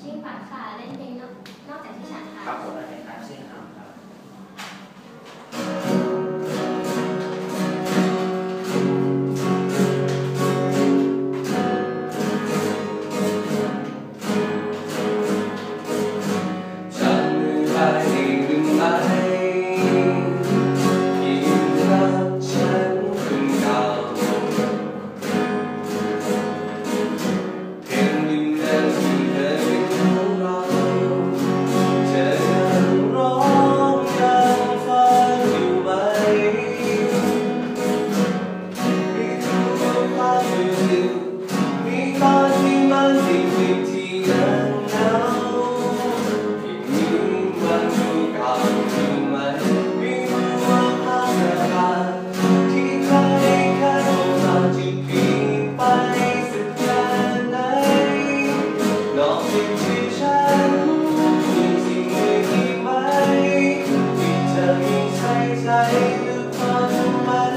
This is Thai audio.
ชื่อฝันค่ะเล่นเพลงนอกจากที่ฉันค่ะครับผมและเพลงนั้นชื่อหามครับใจหรือความทำไม